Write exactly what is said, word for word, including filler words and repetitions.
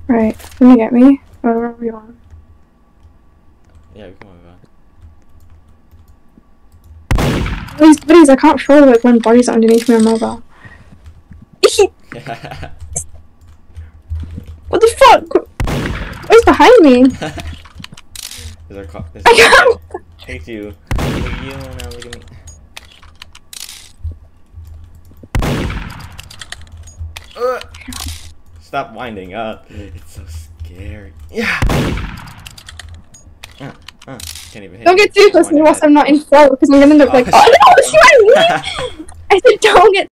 Right. Can you get me? Or wherever you want. Yeah, we can move on. These buddies, I can't throw like when bodies are underneath me on mobile. What the fuck? What's behind me? There's our car. There's I our can't. Hate you. Look at you now. Look at me. Uh, stop winding up. It's so scary. Yeah. Uh, uh, can't even hit Don't me. get too close to me whilst I'm not in flow because I'm gonna look like, oh no, she went me! I said don't get